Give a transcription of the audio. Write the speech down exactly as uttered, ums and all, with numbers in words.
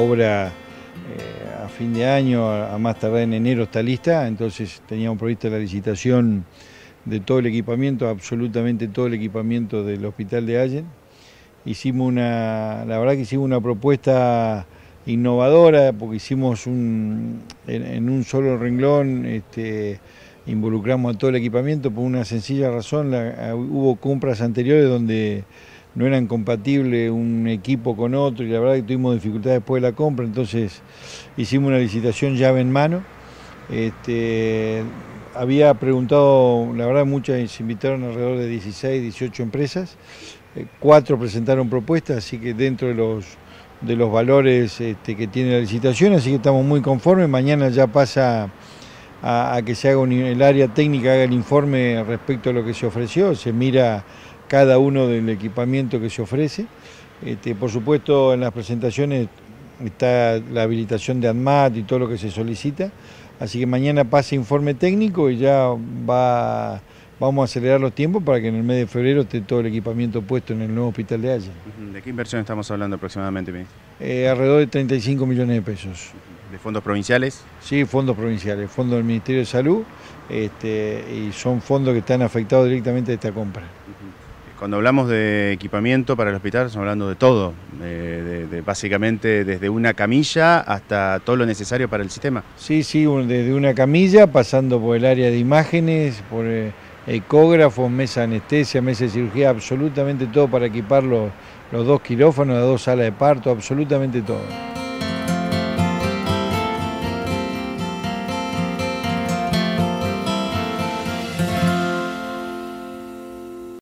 obra eh, a fin de año, a, a más tardar en enero está lista, entonces teníamos prevista la licitación de todo el equipamiento, absolutamente todo el equipamiento del Hospital de Allen. Hicimos una, la verdad que hicimos una propuesta innovadora, porque hicimos un, en, en un solo renglón, este, involucramos a todo el equipamiento por una sencilla razón. La, hubo compras anteriores donde no eran compatibles un equipo con otro y la verdad que tuvimos dificultades después de la compra, entonces hicimos una licitación llave en mano. Este, había preguntado, la verdad muchas, se invitaron alrededor de dieciséis, dieciocho empresas, eh, cuatro presentaron propuestas, así que dentro de los, de los valores este, que tiene la licitación, así que estamos muy conformes. Mañana ya pasa a, a que se haga un, el área técnica haga el informe respecto a lo que se ofreció, se mira cada uno del equipamiento que se ofrece. Este, por supuesto, en las presentaciones está la habilitación de ANMAT y todo lo que se solicita, así que mañana pasa informe técnico y ya va, vamos a acelerar los tiempos para que en el mes de febrero esté todo el equipamiento puesto en el nuevo Hospital de Allen. ¿De qué inversión estamos hablando aproximadamente, ministro? Eh, alrededor de treinta y cinco millones de pesos. ¿De fondos provinciales? Sí, fondos provinciales, fondos del Ministerio de Salud, este, y son fondos que están afectados directamente a esta compra. Cuando hablamos de equipamiento para el hospital, estamos hablando de todo, de, de, de básicamente desde una camilla hasta todo lo necesario para el sistema. Sí, sí, desde una camilla, pasando por el área de imágenes, por eh, ecógrafos, mesa de anestesia, mesa de cirugía, absolutamente todo para equipar los, los dos quirófanos, las dos salas de parto, absolutamente todo.